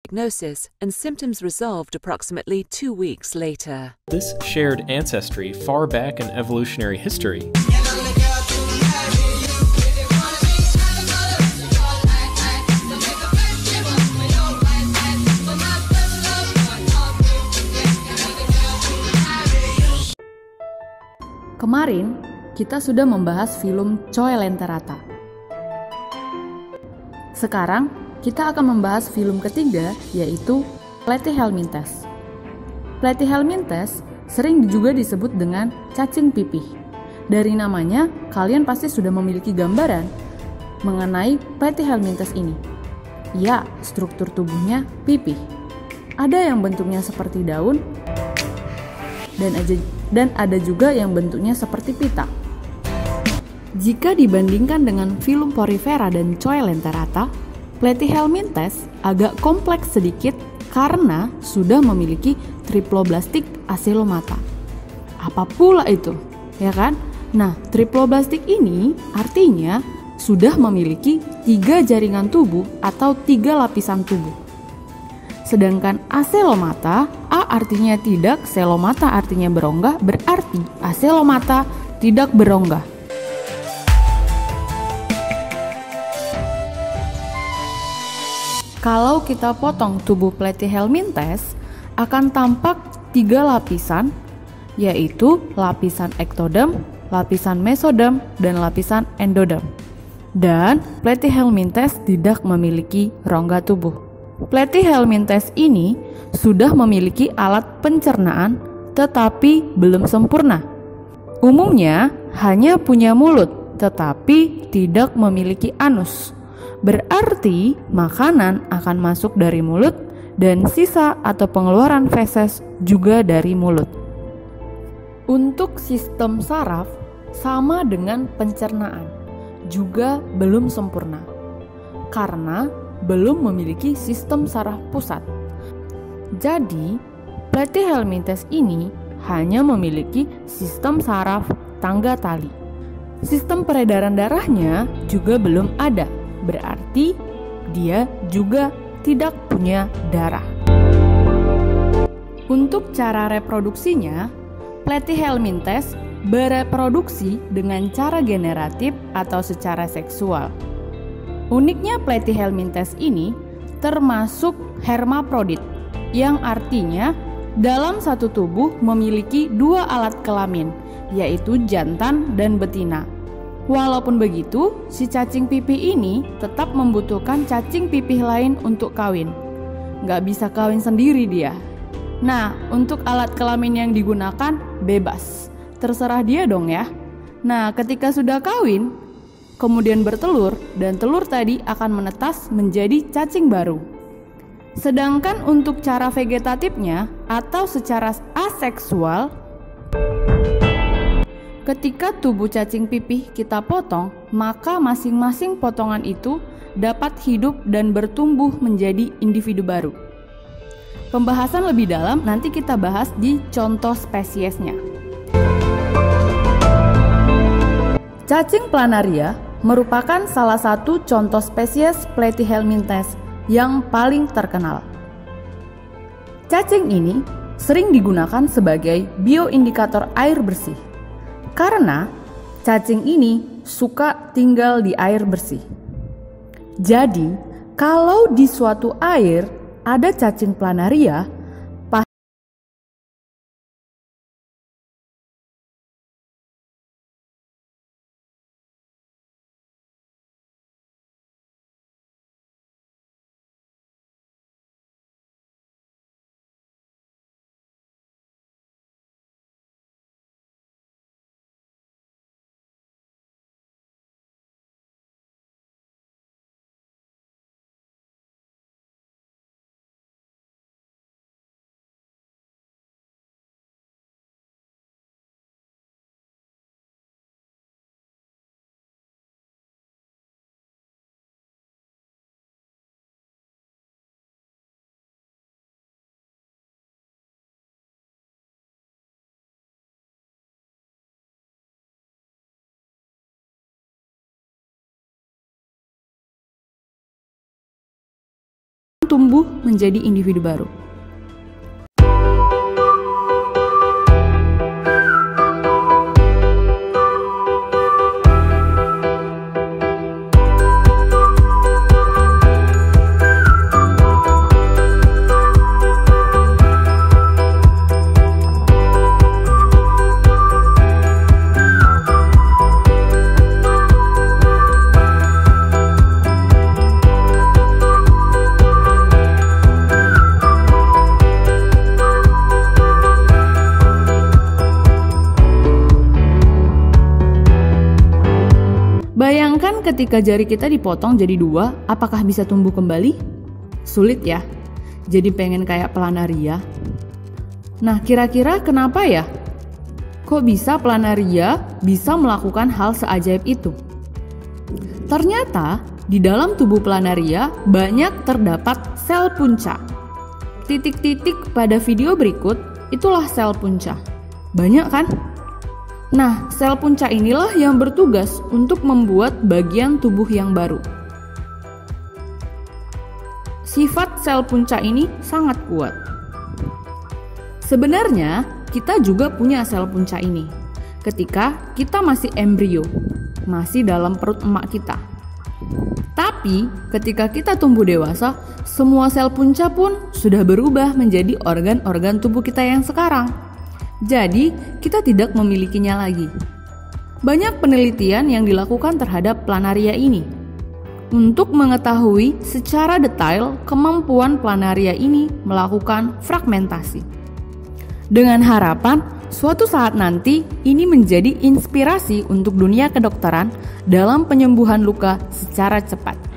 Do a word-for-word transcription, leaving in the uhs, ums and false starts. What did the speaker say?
diagnosis and symptoms resolved approximately two weeks later. This shared ancestry far back in evolutionary history Kemarin, kita sudah membahas film Coy Lenterata. Sekarang, kita akan membahas film ketiga, yaitu Platyhelminthes. Platyhelminthes sering juga disebut dengan cacing pipih. Dari namanya, kalian pasti sudah memiliki gambaran mengenai Platyhelminthes ini. Ya, struktur tubuhnya pipih. Ada yang bentuknya seperti daun, dan aja dan ada juga yang bentuknya seperti pita. Jika dibandingkan dengan film Porifera dan Coy Lenterata, Platyhelminthes agak kompleks sedikit karena sudah memiliki triploblastik acelomata. Apa pula itu, ya kan? Nah, triploblastik ini artinya sudah memiliki tiga jaringan tubuh atau tiga lapisan tubuh. Sedangkan acelomata, A artinya tidak, celomata artinya berongga, berarti acelomata tidak berongga. Kalau kita potong tubuh Platyhelminthes, akan tampak tiga lapisan, yaitu lapisan ektoderm, lapisan mesoderm, dan lapisan endoderm. Dan Platyhelminthes tidak memiliki rongga tubuh. Platyhelminthes ini sudah memiliki alat pencernaan tetapi belum sempurna. Umumnya hanya punya mulut tetapi tidak memiliki anus. Berarti makanan akan masuk dari mulut dan sisa atau pengeluaran feses juga dari mulut. Untuk sistem saraf sama dengan pencernaan, juga belum sempurna. Karena belum memiliki sistem saraf pusat. Jadi, Platyhelminthes ini hanya memiliki sistem saraf tangga tali. Sistem peredaran darahnya juga belum ada, berarti dia juga tidak punya darah. Untuk cara reproduksinya, Platyhelminthes bereproduksi dengan cara generatif atau secara seksual. Uniknya Platyhelminthes ini termasuk hermaprodit, yang artinya dalam satu tubuh memiliki dua alat kelamin, yaitu jantan dan betina. Walaupun begitu, si cacing pipih ini tetap membutuhkan cacing pipih lain untuk kawin. Nggak bisa kawin sendiri dia. Nah, untuk alat kelamin yang digunakan bebas, terserah dia dong ya. Nah, ketika sudah kawin, kemudian bertelur, dan telur tadi akan menetas menjadi cacing baru. Sedangkan untuk cara vegetatifnya atau secara aseksual, ketika tubuh cacing pipih kita potong, maka masing-masing potongan itu dapat hidup dan bertumbuh menjadi individu baru. Pembahasan lebih dalam nanti kita bahas di contoh spesiesnya. Cacing planaria merupakan salah satu contoh spesies Platyhelminthes yang paling terkenal. Cacing ini sering digunakan sebagai bioindikator air bersih karena cacing ini suka tinggal di air bersih. Jadi, kalau di suatu air ada cacing planaria, tumbuh menjadi individu baru. Bayangkan ketika jari kita dipotong jadi dua, apakah bisa tumbuh kembali? Sulit ya, jadi pengen kayak planaria. Nah, kira-kira kenapa ya? Kok bisa planaria bisa melakukan hal seajaib itu? Ternyata di dalam tubuh planaria banyak terdapat sel punca. Titik-titik pada video berikut itulah sel punca. Banyak kan? Nah, sel punca inilah yang bertugas untuk membuat bagian tubuh yang baru. Sifat sel punca ini sangat kuat. Sebenarnya, kita juga punya sel punca ini ketika kita masih embrio, masih dalam perut emak kita. Tapi, ketika kita tumbuh dewasa, semua sel punca pun sudah berubah menjadi organ-organ tubuh kita yang sekarang. Jadi, kita tidak memilikinya lagi. Banyak penelitian yang dilakukan terhadap planaria ini untuk mengetahui secara detail kemampuan planaria ini melakukan fragmentasi. Dengan harapan, suatu saat nanti ini menjadi inspirasi untuk dunia kedokteran dalam penyembuhan luka secara cepat.